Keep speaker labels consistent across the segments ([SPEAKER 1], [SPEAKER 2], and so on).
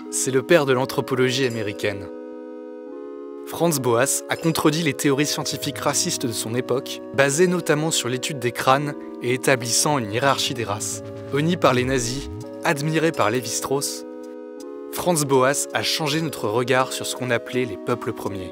[SPEAKER 1] c'est le père de l'anthropologie américaine. Franz Boas a contredit les théories scientifiques racistes de son époque, basées notamment sur l'étude des crânes et établissant une hiérarchie des races. Honni par les nazis, admiré par Lévi-Strauss, Franz Boas a changé notre regard sur ce qu'on appelait les peuples premiers.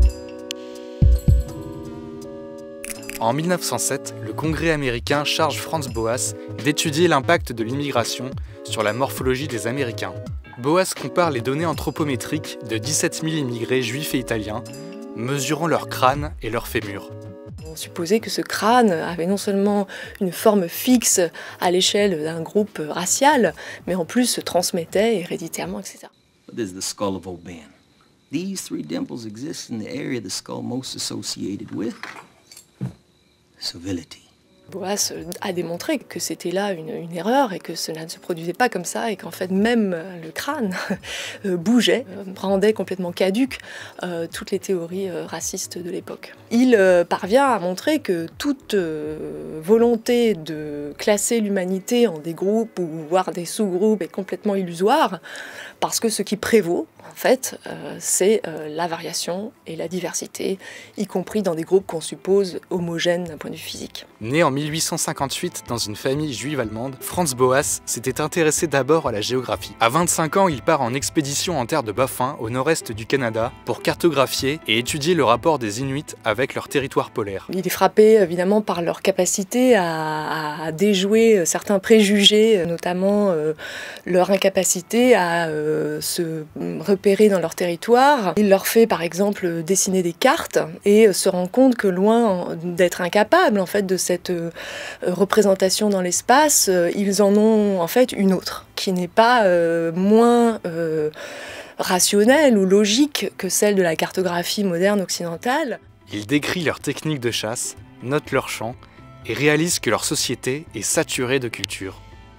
[SPEAKER 1] En 1907, le Congrès américain charge Franz Boas d'étudier l'impact de l'immigration sur la morphologie des Américains. Boas compare les données anthropométriques de 17 000 immigrés juifs et italiens, mesurant leur crâne et leur fémur.
[SPEAKER 2] On supposait que ce crâne avait non seulement une forme fixe à l'échelle d'un groupe racial, mais en plus se transmettait héréditairement, etc.
[SPEAKER 3] This is the skull of Old Man. These three dimples exist in the area of the skull most associated with civility.
[SPEAKER 2] Boas a démontré que c'était là une erreur et que cela ne se produisait pas comme ça et qu'en fait même le crâne bougeait, rendait complètement caduques toutes les théories racistes de l'époque. Il parvient à montrer que toute volonté de classer l'humanité en des groupes ou voire des sous-groupes est complètement illusoire parce que ce qui prévaut en fait c'est la variation et la diversité, y compris dans des groupes qu'on suppose homogènes d'un point de vue physique.
[SPEAKER 1] Né en 1858 dans une famille juive allemande, Franz Boas s'était intéressé d'abord à la géographie. À 25 ans, il part en expédition en terre de Baffin, au nord-est du Canada, pour cartographier et étudier le rapport des Inuits avec leur territoire polaire.
[SPEAKER 2] Il est frappé évidemment par leur capacité à déjouer certains préjugés, notamment leur incapacité à se repérer dans leur territoire. Il leur fait par exemple dessiner des cartes et se rend compte que loin d'être incapables en fait de cette représentation dans l'espace, ils en ont en fait une autre qui n'est pas moins rationnelle ou logique que celle de la cartographie moderne occidentale.
[SPEAKER 1] Il décrit leurs techniques de chasse, note leurs chants et réalise que leur société est saturée de culture.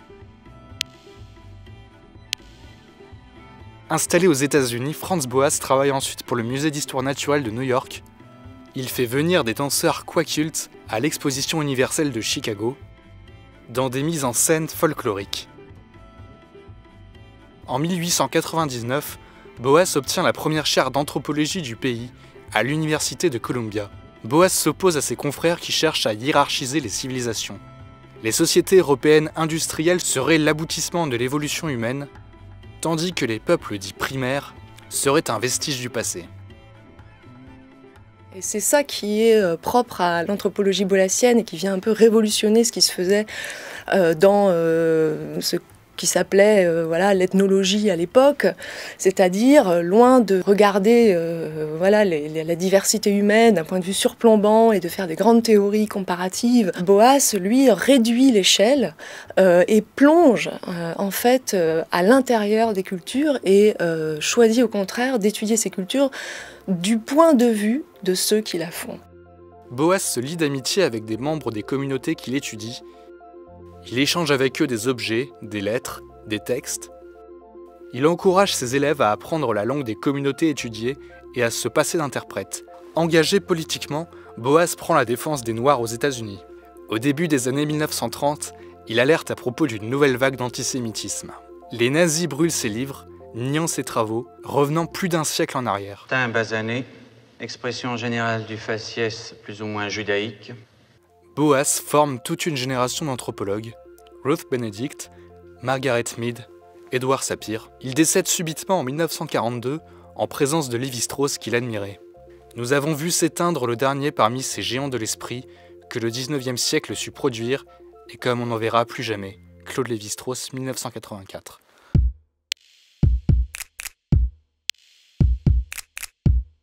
[SPEAKER 1] Installé aux États-Unis, Franz Boas travaille ensuite pour le Musée d'histoire naturelle de New York. Il fait venir des danseurs quacultes à l'Exposition universelle de Chicago, dans des mises en scène folkloriques. En 1899, Boas obtient la première chaire d'anthropologie du pays à l'Université de Columbia. Boas s'oppose à ses confrères qui cherchent à hiérarchiser les civilisations. Les sociétés européennes industrielles seraient l'aboutissement de l'évolution humaine, tandis que les peuples dits primaires seraient un vestige du passé.
[SPEAKER 2] Et c'est ça qui est propre à l'anthropologie boasienne et qui vient un peu révolutionner ce qui se faisait dans ce qui s'appelait l'ethnologie à l'époque, c'est-à-dire loin de regarder la diversité humaine d'un point de vue surplombant et de faire des grandes théories comparatives. Boas, lui, réduit l'échelle et plonge en fait à l'intérieur des cultures et choisit au contraire d'étudier ces cultures du point de vue de ceux qui la font.
[SPEAKER 1] Boas se lie d'amitié avec des membres des communautés qu'il étudie. Il échange avec eux des objets, des lettres, des textes. Il encourage ses élèves à apprendre la langue des communautés étudiées et à se passer d'interprète. Engagé politiquement, Boas prend la défense des Noirs aux États-Unis. Au début des années 1930, il alerte à propos d'une nouvelle vague d'antisémitisme. Les nazis brûlent ses livres, niant ses travaux, revenant plus d'un siècle en arrière.
[SPEAKER 4] Un basané, expression générale du faciès plus ou moins judaïque.
[SPEAKER 1] Boas forme toute une génération d'anthropologues, Ruth Benedict, Margaret Mead, Edward Sapir. Il décède subitement en 1942 en présence de Lévi-Strauss qu'il admirait. Nous avons vu s'éteindre le dernier parmi ces géants de l'esprit que le 19e siècle sut produire et comme on n'en verra plus jamais. Claude Lévi-Strauss, 1984.